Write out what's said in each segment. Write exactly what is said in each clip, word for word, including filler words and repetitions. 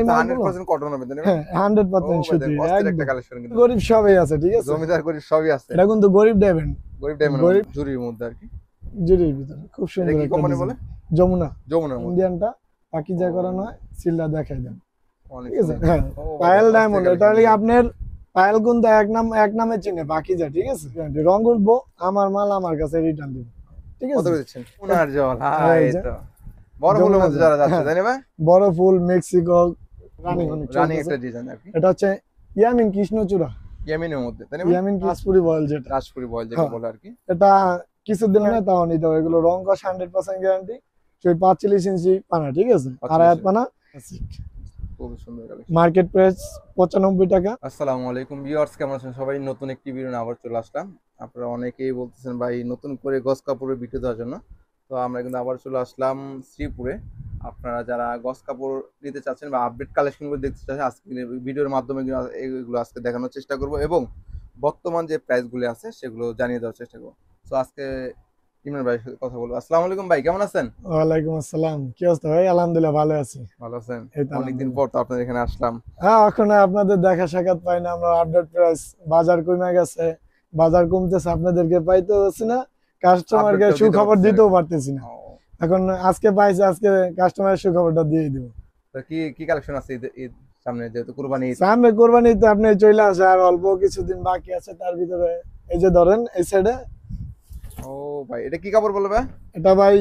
Hundred percent cotton হবে তাই না? হ্যাঁ হান্ড্রেড পার্সেন্ট সুতি একটা কালেকশন কিন্তু গরিব সবই আছে ঠিক আছে জমিদার গরিব সবই আছে এটা কিন্তু গরিব ডায়মন্ড গরিব ডায়মন্ড জুরির মধ্যে আর কি জুরির ভিতরে খুব সুন্দর এটা কি কোম্পানি বলে যমুনা যমুনা ইন্ডিয়ানটা পাকিজা করানো হয় সিলটা দেখাই দেন অনেক ঠিক আছে হ্যাঁ পায়েল ডায়মন্ড এটা হলো আপনার পায়েল কিন্তু এক নাম এক নামে চিনে পাকিজা ঠিক আছে রং উঠবো আমার মাল আমার কাছে রিটার্ন দিব ঠিক আছে কত দিচ্ছেন সোনার জল হ্যাঁ এই তো বড় ফুলের মধ্যে যারা যাচ্ছে তাই না ভাই বড় ফুল মেক্সিকো রানিং রানিং একটা ডিজাইন আর কি এটা হচ্ছে ইয়ামিন কৃষ্ণচূড়া ইয়ামিনের মধ্যে তাই না ইয়ামিন কাশপুরি বয়েল যেটা কাশপুরি বয়েল যেটা বলে আর কি এটা কিছুদিন না তাও নিতে হবে এগুলো রং কস হান্ড্রেড পার্সেন্ট গ্যারান্টি সেই পাঁচচল্লিশ ইঞ্চি পানা ঠিক আছে আর আয়াত পানা খুব সুন্দর কালেকশন মার্কেট প্রাইস পঁচানব্বই টাকা আসসালামু আলাইকুম ভিউয়ার্স কেমন আছেন সবাই নতুন একটি ভিডিও নিয়ে আবার চলে আসলাম আপনারা অনেকেই বলতেছেন ভাই নতুন করে গস কাপড়ের ভিডিও দেওয়ার জন্য তো আমরা কিন্তু আবার চলে আসলাম শ্রীপুরে আপনারা যারা গস কাপড় নিতে চাচ্ছেন বা আপডেট কালেকশনগুলো দেখতে চাচ্ছেন আজকে ভিডিওর মাধ্যমে এগুলো আজকে দেখানোর চেষ্টা করব এবং বর্তমান যে প্রাইসগুলো আছে সেগুলো জানিয়ে দেওয়ার চেষ্টা করব তো আজকে ইমরান ভাইয়ের সাথে কথা বলবো আসসালামু আলাইকুম ভাই কেমন আছেন ওয়ালাইকুম আসসালাম কি অবস্থা ভাই আলহামদুলিল্লাহ ভালো আছি ভালো আছেন অনেকদিন পর তো আপনাদের এখানে আসলাম হ্যাঁ এখন আপনাদের দেখা সাক্ষাৎ পাই না আমরা আপডেট প্রাইস বাজার কমে গেছে বাজার কমতেছে আপনাদেরকে পাইতে হচ্ছে না কাস্টমারকে সুখবর দিতেও পারতেছি না এখন আজকে পাইছে আজকে কাস্টমারের সুখবরটা দিয়ে দিব তো কি কি কালেকশন আছে ঈদ সামনে যেহেতু কুরবানি সামনে কুরবানি তো আপনি চলে আসে আর অল্প কিছুদিন বাকি আছে তার ভিতরে এই যে ধরেন এই সাইডে ও ভাই এটা কি কাপড় বলবে এটা ভাই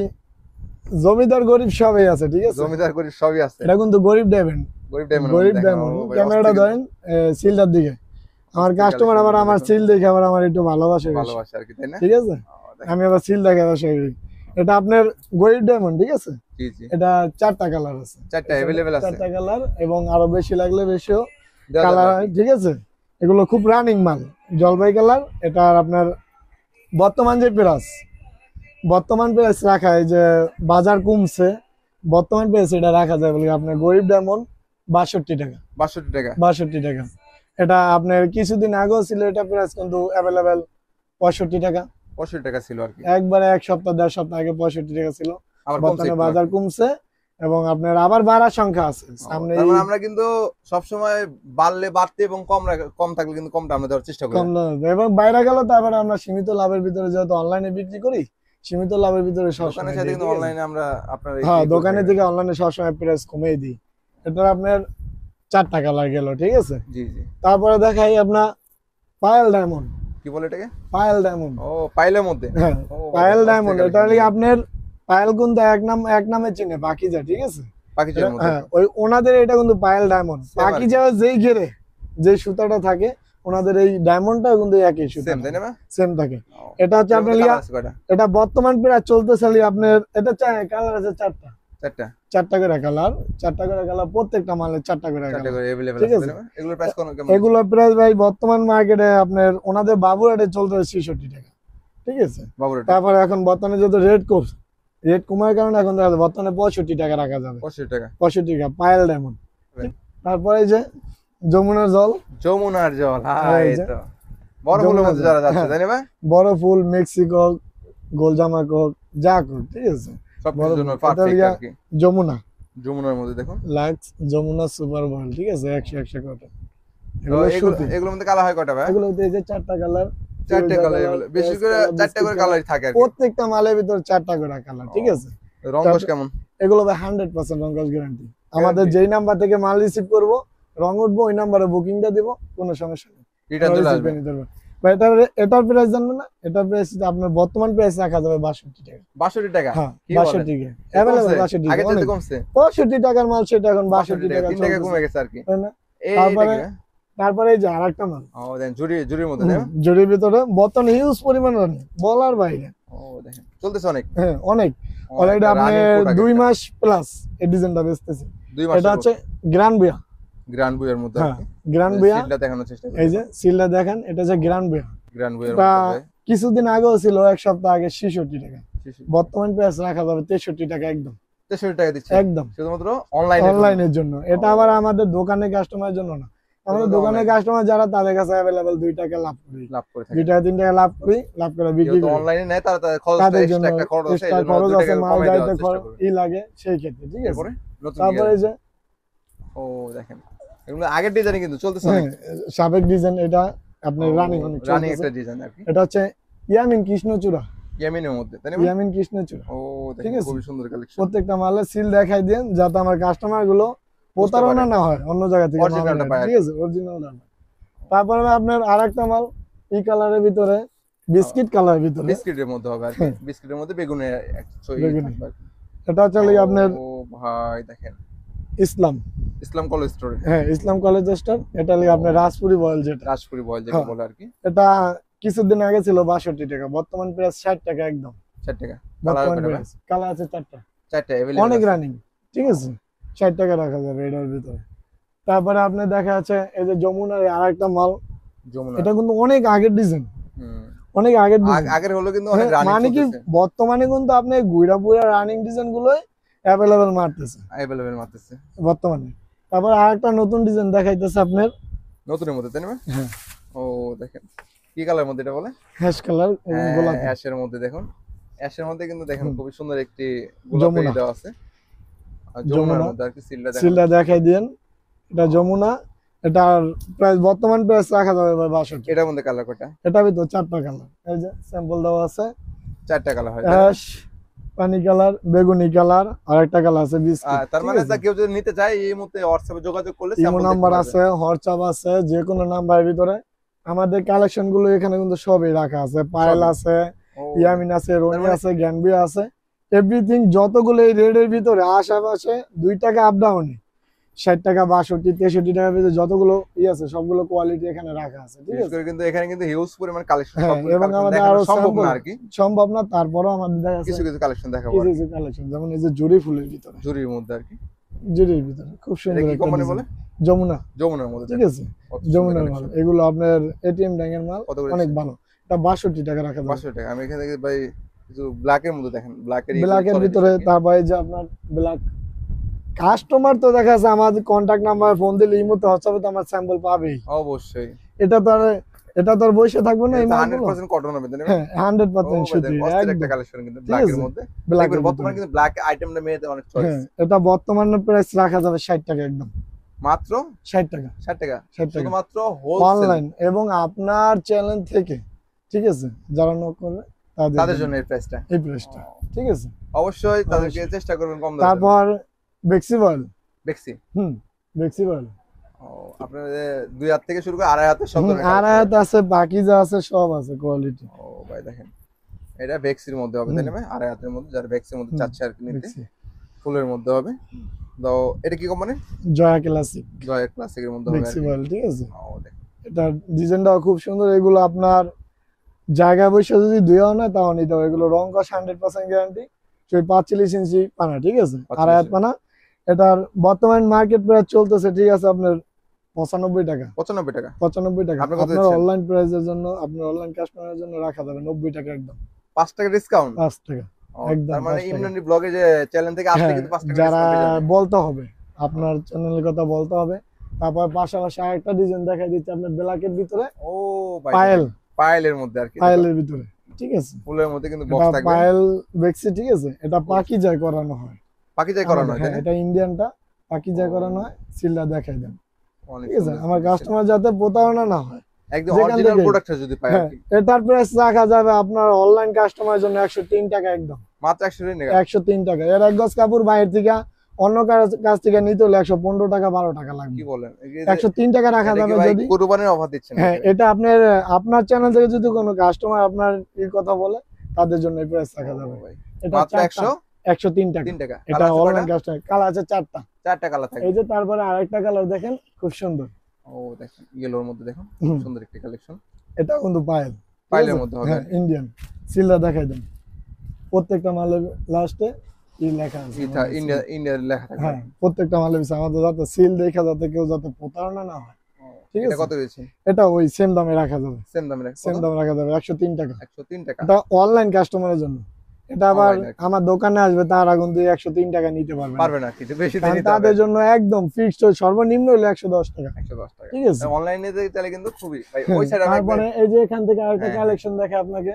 জমিদার গরিব সবই আছে ঠিক আছে জমিদার গরিব সবই আছে এটা কিন্তু গরিব ডায়মন্ড গরিব ডায়মন্ড গরিব ডায়মন্ড ক্যামেরাটা ধরেন সিলটার দিকে আমার কাস্টমার আবার আমার সিল দেখে আবার আমার একটু ভালোবাসে ভালোবাসে আর কি তাই না ঠিক আছে আমি আবার সিল দেখে বসে এটা আপনার গরিব ডায়মন্ড ঠিক আছে জি জি এটা চারটা কালার আছে চারটা अवेलेबल আছে চারটা কালার এবং আরো বেশি লাগলে বেশিও কালার ঠিক আছে এগুলো খুব রানিং মাল জলপাই কালার এটা আপনার বর্তমান যে প্রাইস বর্তমান প্রাইস রাখা এই যে বাজার কমছে বর্তমান প্রাইস এটা রাখা যায় বলে আপনার গরিব ডায়মন্ড বাষট্টি টাকা বাষট্টি টাকা বাষট্টি টাকা এটা আপনার কিছুদিন আগেও ছিল এটা প্রাইস কিন্তু অ্যাভেলেবেল পঁয়ষট্টি টাকা পঁয়ষট্টি টাকা ছিল আর কি একবারে এক সপ্তাহ দেড় সপ্তাহ আগে পঁয়ষট্টি টাকা ছিল বর্তমানে বাজার কমছে এবং আপনার আবার বাড়ার সংখ্যা আছে সামনে আমরা কিন্তু সব সময় বাড়লে বাড়তে এবং কম কম থাকলে কিন্তু কমটা আমরা দেওয়ার চেষ্টা করি কম এবং বাইরে গেল তারপরে আমরা সীমিত লাভের ভিতরে যেহেতু অনলাইনে বিক্রি করি সীমিত লাভের ভিতরে সব দোকানে সাথে কিন্তু অনলাইনে আমরা আপনার হ্যাঁ দোকানে থেকে অনলাইনে সব সময় প্রাইস কমিয়ে দিই এটা আপনার চার টাকা লাগে গেল ঠিক আছে জি জি তারপরে দেখাই আপনার পায়েল ডায়মন্ড কি বলে এটাকে পায়েল ডায়মন্ড ও পায়েলের মধ্যে হ্যাঁ পায়েল ডায়মন্ড এটা আপনার পায়েল কিন্তু এক নাম এক নামে চিনে পাকিজা ঠিক আছে পাকিজার মধ্যে হ্যাঁ ওই ওনাদের এটা কিন্তু পায়েল ডায়মন্ড পাকিজা যেই ঘেরে যে সুতাটা থাকে ওনাদের এই ডায়মন্ডটা কিন্তু একই সুতা সেম তাই না সেম থাকে এটা হচ্ছে আপনার এটা বর্তমান প্রায় চলতেছে আপনার এটা কালার আছে চারটা চারটা চারটা করে কালার চারটা করে কালার প্রত্যেকটা মালের চারটা করে চারটা করে अवेलेबल আছে এগুলোর প্রাইস কেমন এগুলোর প্রাইস ভাই বর্তমান মার্কেটে আপনার ওনাদের বাবু রেটে চলতেছে ছেষট্টি টাকা ঠিক আছে তারপরে এখন বর্তমানে যত রেট কম রেট কমার কারণে এখন দেখা যায় বর্তমানে পঁয়ষট্টি টাকা রাখা যাবে পঁয়ষট্টি টাকা পঁয়ষট্টি টাকা পায়েল ডায়মন্ড তারপরে যে যমুনার জল যমুনার জল হ্যাঁ এই তো বড় ফুলের মধ্যে যারা যাচ্ছে তাই না ভাই বড় ফুল মেক্সিকো গোলজামা কোক যা কোক ঠিক আছে সবকিছুর জন্য পারফেক্ট আর কি যমুনা যমুনার মধ্যে দেখুন লাক্স যমুনা সুপার বল ঠিক আছে একশো একশো কত এগুলো এগুলোর মধ্যে কালার হয় কয়টা ভাই এগুলো এই যে চারটা কালার চারটা কালার বেশি করে চারটা করে কালার থাকে আর কি প্রত্যেকটা মালের ভিতর চারটা করে কালার ঠিক আছে রংকশ কেমন এগুলো ভাই হান্ড্রেড পার্সেন্ট রংকশ গ্যারান্টি আমাদের যেই নাম্বার থেকে মাল রিসিভ করব রং উঠবো ওই নাম্বারে বুকিংটা দেব কোনো সমস্যা নেই রিটার্ন চলে আসবে ভাই এটার এটার প্রাইস জানবেন না এটার প্রাইস আপনার বর্তমান প্রাইস রাখা যাবে বাষট্টি টাকা বাষট্টি টাকা হ্যাঁ বাষট্টি টাকা अवेलेबल বাষট্টি আগে থেকে কমছে পঁয়ষট্টি টাকার মাল সেটা এখন বাষট্টি টাকা তিন টাকা কমে গেছে আর কি এই তারপরে তারপরে এই যে আরেকটা মাল ও দেন জুরি জুরির মধ্যে না জুরির ভিতরে বর্তমানে হিউজ পরিমাণ রানি বলার বাইরে ও দেখেন চলতেছে অনেক হ্যাঁ অনেক অলরেডি আপনি দুই মাস প্লাস এই ডিজাইনটা বেচতেছে দুই মাস এটা হচ্ছে গ্র্যান্ড বিয়া গ্র্যান্ড বুয়ার মধ্যে হ্যাঁ গ্র্যান্ড বুয়া সিলটা দেখানোর চেষ্টা করুন এই যে সিলটা দেখেন এটা হচ্ছে গ্র্যান্ড বুয়া গ্র্যান্ড বুয়ার মধ্যে কিছুদিন আগেও ছিল এক সপ্তাহ আগে ছেষট্টি টাকা বর্তমান প্রাইস রাখা যাবে তেষট্টি টাকা একদম তেষট্টি টাকা দিচ্ছে একদম শুধুমাত্র অনলাইন অনলাইনের জন্য এটা আবার আমাদের দোকানের কাস্টমারের জন্য না আমাদের দোকানের কাস্টমার যারা তাদের কাছে अवेलेबल দুই টাকা লাভ করি লাভ করে থাকে দুই টাকা তিন টাকা লাভ করি লাভ করে বিক্রি করি অনলাইনে নেয় তারা খরচটা এক্সট্রা একটা খরচ আছে এই জন্য দুই টাকা মাল যাইতে খরচ ই লাগে সেই ক্ষেত্রে ঠিক আছে তারপরে যে ও দেখেন, এগুলো আগের ডিজাইন কিন্তু চলতেছে হ্যাঁ অনেক। সাবেক ডিজাইন, এটা ও আপনার রানিং অনেক রানিং চলতেছে। একটা ডিজাইন আর কি। এটা হচ্ছে ইয়ামিন কৃষ্ণচূড়া, ইয়ামিনের মধ্যে তাই না ভাই? ইয়ামিন কৃষ্ণচূড়া। ও ঠিক দেখেন আছে, খুবই সুন্দর কালেকশন। প্রত্যেকটা মালে সিল দেখাই দেন যাতে আমার কাস্টমার গুলো বুঝতে পারে প্রতারণা না হয় অন্য জায়গা থেকে মাল অরিজিনালটা নেয়, পায় আর ঠিক কি। আছে, অরিজিনালটা না। তারপরে আপনার আরেকটা মাল ই কালারের ভিতরে, বিস্কিট কালারের ভিতরে, বিস্কিটের মধ্যে হবে আর কি, হ্যাঁ বিস্কিটের মধ্যে বেগুনের একটা ছবি বেগুনি। থাকবে আর কি। এটা হচ্ছে ও লাগি আপনার ভাই দেখেন, ইসলাম, ইসলাম কলেজ স্টোরে, হ্যাঁ ইসলাম কলেজ স্টোর। এটা লাগি আপনার রাজপুরি বয়েল যেটা, রাজপুরি বয়েল যেটা হ্যাঁ বলে আর কি। এটা কিছুদিন আগে ছিল বাষট্টি টাকা, বর্তমান প্রাইস ষাট টাকা একদম। ষাট টাকা। কালার বর্তমান কয়টা ভাই? প্রাইস কালার আছে চারটা, চারটা अवेलेबल অনেক আছে। রানিং, ঠিক আছে, ষাট টাকা রাখা যাবে এটার ভিতরে। তারপরে আপনি দেখা যাচ্ছে এই যে যমুনার আর একটা মাল, যমুনা। এটা কিন্তু অনেক আগের ডিজাইন, হুম। অনেক আগের আগ- ডিজাইন। আগের হলো কিন্তু অনেক রানিং মানে কি চলতেছে। বর্তমানে কিন্তু আপনি গুইরা পুরা রানিং ডিজাইন গুলোই অ্যাভেলেবেল মারতেছে अवेलेबल মারতেছে। বর্তমানে। তারপর আর একটা নতুন ডিজাইন দেখাইতেছে আপনার, নতুনের মধ্যে তাই না ভাই? হ্যাঁ ও দেখেন কি কালার মধ্যে এটা বলে? হ্যাশ কালার এবং হ্যাঁ, গোলাপি, অ্যাশের মধ্যে দেখুন, অ্যাশের মধ্যে কিন্তু দেখেন হুম। খুবই সুন্দর একটি গোলাপি যমুনা, দেওয়া আছে। আর যমুনার যমুনা মধ্যে আর কি সিলটা দেখেন। সিলটা দেখাই দেন, এটা যমুনা। এটার প্রাইস বর্তমান প্রাইস রাখা যাবে ভাই বাষট্টি। এটার মধ্যে কালার কয়টা? এটা ভিতর চারটা কালার, এই যে স্যাম্পল দেওয়া আছে, চারটা কালার হয়। অ্যাশ, পানি কালার, বেগুনি কালার, আর একটা কালার আছে বিস্কিট। তার ঠিক মানে আছে, তা কেউ যদি নিতে চায় এই মুহূর্তে হোয়াটসঅ্যাপে যোগাযোগ করলে ইমো স্যাম্পল দেখতে নাম্বার পারবে। আছে, হোয়াটসঅ্যাপ আছে, যে কোনো নাম্বারের ভিতরে আমাদের কালেকশন গুলো এখানে কিন্তু সবই রাখা আছে। পায়েল সবই। আছে, ও ইয়ামিন আছে, রনি মানে আছে, গ্যানবি আছে, এভরিথিং যতগুলো এই রেডের ভিতরে আশেপাশে দুই টাকা আপ ডাউনে ষাট টাকা, বাষট্টি, তেষট্টি টাকার ভিতরে যতগুলো ই আছে সবগুলো কোয়ালিটি এখানে রাখা আছে, ঠিক বিশেষ আছে। করে কিন্তু এখানে কিন্তু হিউজ পরিমাণ কালেকশন, হ্যাঁ, সবগুলো এবং কালেকশন আমাদের দেখানো আরো সম্ভব sample না আর কি। সম্ভব না, তারপরেও আমাদের দেখা কিছু যাচ্ছে কিছু কালেকশন দেখাবো কিছু আর কি। কিছু কালেকশন, যেমন এই যে জুড়ি ফুলের ভিতরে, জুরির মধ্যে আর কি। জুড়ির ভিতরে খুব এটা সুন্দর কি একটা কোম্পানি ডিজাইন, বলে? যমুনা, যমুনার মধ্যে ঠিক দেখেন। আছে, কত সুন্দর যমুনার মাল। কালেকশন। এগুলো আপনার এটিএম ব্যাংকের মাল, কত করে অনেক দিচ্ছেন? ভালো। এটা বাষট্টি টাকা রাখা যাবে। পাঁচশো টাকা। আমি এখান থেকে ভাই কিছু ব্ল্যাকের মধ্যে দেখেন, ব্ল্যাকের ব্ল্যাকের ভিতরে, তারপরে যে আপনার ব্ল্যাক কাস্টমার তো দেখা যাচ্ছে আমাদের কন্টাক্ট নাম্বার ফোন দিলে ইমোতে হোয়াটসঅ্যাপে তো আমার স্যাম্পল পাবেই। অবশ্যই। এটা তো আর এটা তো আর বসে থাকবে না এই এটা মালগুলো। একশো পার্সেন্ট কটন হবে তাই না? হ্যাঁ হান্ড্রেড ও পার্সেন্ট ভাই সুতি দেখেন অস্থির একটা একদম, কালেকশন কিন্তু ঠিক ব্ল্যাকের আছে, মধ্যে। ব্ল্যাকের দেখবেন ভিতরে। বর্তমানে কিন্তু ব্ল্যাক আইটেমটা মেয়েদের অনেক চয়েস। হ্যাঁ এটা বর্তমানে প্রাইস রাখা যাবে ষাট টাকা একদম, মাত্র ষাট টাকা, ষাট টাকা। ষাট টাকা শুধুমাত্র হোলসেল অনলাইন এবং আপনার চ্যানেল থেকে, ঠিক আছে, যারা নক করবে তাদের তাদের জন্য এই প্রাইসটা। এই প্রাইসটা, ঠিক আছে। অবশ্যই তাদেরকে অবশ্যই। চেষ্টা করবেন কম দামে। তারপর বেক্সি বয়েল, দেখছি। হুম বেক্সি বয়েল, ও আপনাদের দুই হাত থেকে শুরু করে আড়াই হাতে সব ধরনের আর কালেকশন। হাত আছে, বাকি যা আছে সব আছে কোয়ালিটি। ও ভাই দেখেন, এটা ভেক্সির মধ্যে হবে তাই না ভাই? আড়াই হাতের মধ্যে, যারা ভেক্সির মধ্যে হুম, চাচ্ছে আর কি নিতে, বেক্সি ফুলের মধ্যে হবে। তো এটা কি কোম্পানি? জয়া ক্লাসিক জয় ক্লাসিকের মধ্যে হবে আর বেক্সি কি। বয়েল, ঠিক আছে। ও দেখেন এটা ডিজাইনটাও খুব সুন্দর। এগুলো আপনার জায়গায় বসে যদি ধুয়েও না তাও নিতে হবে। এগুলো রং কস হান্ড্রেড পার্সেন্ট গ্যারান্টি। সেই পাঁচচল্লিশ ইঞ্চি পানা, ঠিক আছে, আড়াই হাত পানা। এটার বর্তমান মার্কেট প্রাইস চলতেছে, ঠিক আছে, আপনার পঁচানব্বই টাকা, পঁচানব্বই টাকা। পঁচানব্বই টাকা। আপনি কত আপনার দিচ্ছেন? অনলাইন প্রাইসের জন্য, আপনার অনলাইন কাস্টমারের জন্য রাখা যাবে নব্বই টাকা একদম, পাঁচ টাকা ডিসকাউন্ট। পাঁচ টাকা একদম, তার মানে পাঁচ টাকা। ইমরানি ব্লগে যে চ্যানেল থেকে আসলে হ্যাঁ, কিন্তু পাঁচ টাকা যারা ডিসকাউন্ট পেয়ে যাবেন। বলতে হবে, আপনার চ্যানেলের কথা বলতে হবে। তারপর পাশাপাশি আরেকটা ডিজাইন দেখাই দিচ্ছি আপনার ব্ল্যাকের ভিতরে, ও ভাই পায়েল, পায়েলের মধ্যে আর কি। পায়েলের ভিতরে, ঠিক আছে, ফুলের মধ্যে কিন্তু এটা বক্স থাকবে। পায়েল বেক্সি, ঠিক আছে। এটা পাকি যায় করানো হয়, বাকি যাই করানো হয় তাই হ্যাঁ না? এটা ইন্ডিয়ানটা পাকি যায় ও। করানো হয়। সিলটা দেখাই দেন, অনেক ঠিক আছে, সুন্দর আমার সুন্দর কাস্টমার যাতে প্রতারণা না হয়। একদম যেখান অরিজিনাল থেকে- প্রোডাক্টটা যদি পায় আর হ্যাঁ, কি। এটার প্রাইস রাখা যাবে আপনার অনলাইন কাস্টমারের জন্য একশো তিন টাকা একদম, মাত্র একশো টাকা। একশো তিন টাকা। এর এক গজ কাপড় বাইরে থেকে অন্য কার- কাছ থেকে নিতে হলে একশো পনেরো টাকা, বারো টাকা লাগবে। কি বলেন? একশো তিন টাকা রাখা এটা কি যাবে ভাই যদি, কুরবানির অফার দিচ্ছেন? হ্যাঁ এটা আপনার আপনার চ্যানেল থেকে যদি কোনো কাস্টমার আপনার এই কথা বলে তাদের জন্য এই প্রাইস রাখা যাবে। ভাই এটা মাত্র চারটা, একশো একশো তিন টাকা। তিন টাকা। এটা কালার আছে অনলাইন কয়টা? কাস্টমার, কালার আছে চারটা। চারটা কালার থাকবে। এই যে তারপরে আরেকটা কালার দেখেন খুব সুন্দর, ও দেখেন ইয়েলোর মধ্যে দেখুন হুম। সুন্দর একটা কালেকশন। এটা কিন্তু পায়েল, ঠিক পাইলের আছে? মধ্যে হবে হ্যাঁ ইন্ডিয়ান। সিলটা দেখাই দেন, প্রত্যেকটা মালের লাস্টে ই লেখা আছে ইথা আমাদের ইন্ডিয়া seal। ইন্ডিয়ার লেখা থাকবে। হ্যাঁ প্রত্যেকটা মালের পিছনে আমাদের যাতে সিল দেখা, যাতে কেউ যাতে প্রতারণা না হয়, ও, ঠিক এটা আছে? কত দিয়েছে? এটা ওই সেম দামে রাখা যাবে, সেম দামে রাখা। সেম দামে রাখা যাবে একশো তিন টাকা। একশো তিন টাকা। এটা অনলাইন কাস্টমারের জন্য। এটা আবার Online আর কি। আমার দোকানে আসবে তারা কিন্তু একশো তিন টাকা নিতে পারবে না। পারবে না কিছু বেশি কারণ দিতে হবে। তাদের জন্য একদম ফিক্সড, সর্বনিম্ন হলো একশো দশ টাকা, একশো দশ টাকা। ঠিক আছে? অনলাইনে তাহলে কিন্তু খুবই ভাই হ্যাঁ, ওই সাইডে রাখবে। তারপরে এই যে এখান থেকে আরেকটা হ্যাঁ, কালেকশন দেখে আপনাকে,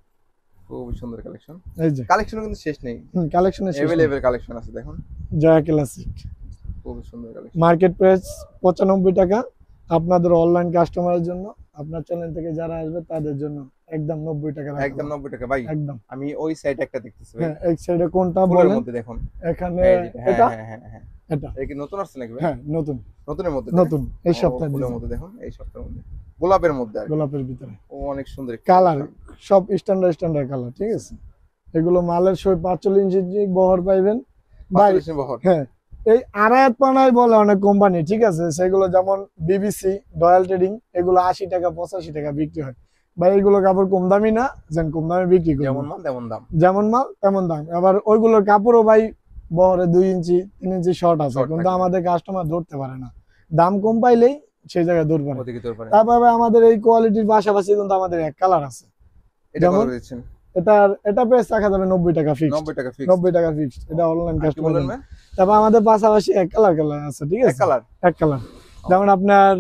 খুবই সুন্দর কালেকশন। এই যে কালেকশন কিন্তু শেষ নেই। কালেকশনের अवेलेबल কালেকশন আছে দেখুন। জয়া ক্লাসিক, খুব সুন্দর কালেকশন। মার্কেট প্রাইস পঁচানব্বই টাকা। আপনাদের অনলাইন কাস্টমারের জন্য, আপনার চ্যানেল থেকে যারা আসবে তাদের জন্য একদম নব্বই টাকা রাখা একদম যাবে। নব্বই টাকা ভাই। একদম। আমি ওই সাইডে একটা দেখতেছি ভাই। হ্যাঁ, এই সাইডে কোনটা ফুলের বলেন? মধ্যে দেখুন। এখানে এই যেটা, হ্যাঁ এটা হ্যাঁ হ্যাঁ হ্যাঁ। এটা এটা কি নতুন আসছে নাকি ভাই? হ্যাঁ, নতুন নতুনের মধ্যে, নতুন এই ও সপ্তাহে ফুলের ডিজাইন। মধ্যে দেখুন, এই সপ্তাহের মধ্যে গোলাপের মধ্যে আর কি। গোলাপের ভিতরে ও অনেক সুন্দর কালার, সব স্ট্যান্ডার্ড স্ট্যান্ডার্ড কালার, ঠিক আছে। এগুলো মালের সই পাঁচচল্লিশ ইঞ্চি বহর পাইবেন ভাই। বহর। হ্যাঁ, এই আড়ায়াত পানায় বলে অনেক কোম্পানি, ঠিক আছে, সেগুলো যেমন বিবিসি, রয়্যাল ট্রেডিং, এগুলো আশি টাকা পঁচাশি টাকা বিক্রি হয় ভাই। এগুলো কাপড় কম দামি না, যেন কম দামে বিক্রি করি। যেমন মাল তেমন দাম, যেমন মাল তেমন দাম। আবার ওইগুলোর কাপড়ও ভাই বহরে দুই ইঞ্চি তিন ইঞ্চি শর্ট আছে, Short কিন্তু থাকে। আমাদের কাস্টমার ধরতে পারে না, দাম কম পাইলেই সেই জায়গায় ধরবে না। ওদিকে তোর পারে। তারপরে আমাদের এই কোয়ালিটির পাশাপাশি কিন্তু আমাদের এক কালার আছে। এটা কত যেমন দিচ্ছেন? এটার এটা প্রাইস রাখা যাবে নব্বই টাকা ফিক্সড। নব্বই টাকা ফিক্স। নব্বই টাকা ফিক্সড, এটা অনলাইন আর কি কাস্টমার। বললেন ভাই? তারপর আমাদের পাশাপাশি এক কালার কালার আছে, ঠিক এক আছে, কালার। এক কালার। যেমন আপনার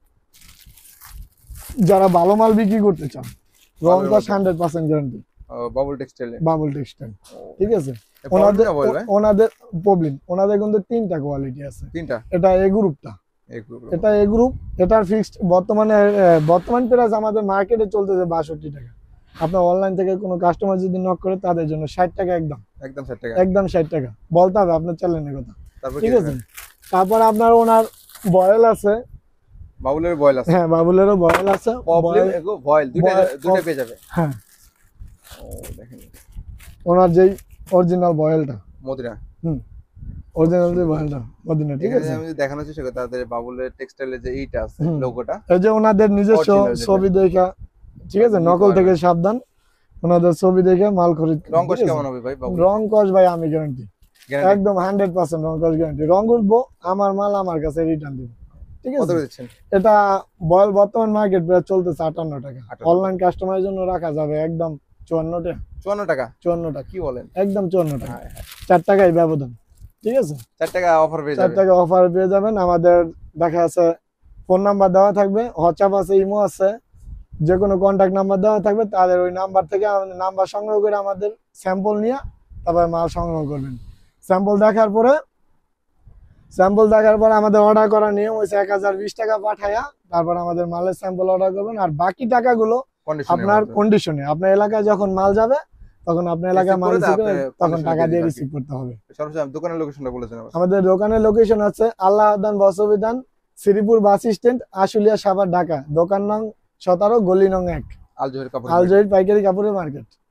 যারা ভালো মাল বিক্রি করতে চান, রং মালের কস মধ্যে। হান্ড্রেড পার্সেন্ট গ্যারান্টি, ও বাবুল টেক্সটাইলে। বাবল টেক্সটাইল, ঠিক আছে। এ ওনাদের problem না বল ভাই? ওনাদের প্রবলেম, ওনাদের কিন্তু তিনটা কোয়ালিটি আছে। তিনটা। এটা এ গ্রুপটা, এক গ্রুপ। এটা এ গ্রুপ, এটার ফিক্সড বর্তমানে আহ, বর্তমান প্রাইস আমাদের মার্কেটে চলতেছে বাষট্টি টাকা। আপনার অনলাইন থেকে কোনো কাস্টমার যদি নক করে তাদের জন্য ষাট টাকা একদম, একদম ষাট টাকা। একদম ষাট টাকা বলতে হবে আপনার চ্যানেলের কথা, তারপর ঠিক কি আছে। দেবেন? তারপর আপনার ওনার বয়েল আছে, বাবুলের বয়েল আছে। হ্যাঁ বাবুলেরও বয়েল আছে। প্রবলেম বয়েল- এগো বয়েল দুইটা বয়েল- দুইটা পেয়ে যাবে। হ্যাঁ, ও দেখেন ওনার যেই অরিজিনাল বয়েলটা, মদিনা। হুম, অরিজিনাল যে বয়েলটা মদিনা, ঠিক এখানে আছে। আমি যদি দেখানোর চেষ্টা করি তাদের বাবুলের টেক্সটাইলের যে এইটা আছে হুম। লোগোটা, এই যে ওনাদের নিজস্ব Original যেটা। ছবি দেখা, ঠিক আছে, নিতে নকল পারবেন। থেকে সাবধান, ওনাদের ছবি দেখে মাল খরিদ করুন, রং কস ঠিক আছে? কেমন হবে ভাই বাবুল? রং কস ভাই আমি গ্যারান্টি, Guarantee? একদম হান্ড্রেড পার্সেন্ট রং কস গ্যারান্টি। রং উঠবো, আমার মাল আমার কাছে রিটার্ন দিব, ঠিক কত আছে। করে দিচ্ছেন? এটা বয়েল বর্তমান মার্কেট প্রাইস চলতেছে আটান্ন টাকা, আটান্ন। অনলাইন কাস্টমারের জন্য রাখা যাবে একদম চুয়ান্ন টাকা। চুয়ান্ন টাকা? চুয়ান্ন টাকা কি বলেন? একদম চুয়ান্ন টাকা, হ্যাঁ হ্যাঁ, চার টাকায় ব্যবধান, ঠিক আছে। চার টাকা অফার পেয়ে চার যাবে। টাকা অফার পেয়ে যাবেন। আমাদের দেখা আছে ফোন নাম্বার দেওয়া থাকবে, হোয়াটসঅ্যাপ আছে, ইমো আছে, যে কোনো কন্ট্যাক্ট নাম্বার দেওয়া থাকবে, তাদের ওই নাম্বার থেকে আমাদের নাম্বার সংগ্রহ করে আমাদের স্যাম্পল নিয়ে তারপরে মাল সংগ্রহ করবেন। স্যাম্পল দেখার পরে স্যাম্পল দেখার পরে আমাদের অর্ডার করার নিয়ম হয়েছে এক হাজার বিশ টাকা পাঠায়া তারপর আমাদের মালের স্যাম্পল অর্ডার করবেন। আর বাকি টাকাগুলো Condition এর আপনার মধ্যে। কন্ডিশনে, আপনার এলাকায় যখন মাল যাবে তখন আপনার এলাকায় Receive মাল করে রিসিভ আপনি করে তখন condition টাকা দিয়ে দিয়ে দিবেন আর কি। রিসিভ করতে হবে। সর্বশেষ দোকানের লোকেশনটা বলেছেন আবার। আমাদের দোকানের লোকেশন আছে আল্লাহ আদান বসবিধান, শ্রীপুর বাস স্ট্যান্ড, আশুলিয়া, সাভার, ঢাকা। দোকান নং সতেরো, গলি নং এক, আল জহির কাপড়। আল জহির পাইকারি কাপড়ের মার্কেট।